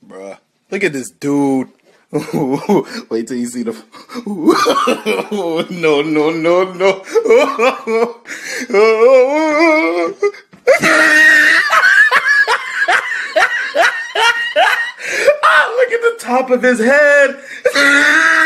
Bruh. Look at this dude. Wait till you see the... No, no, no, no. Ah, look at the top of his head.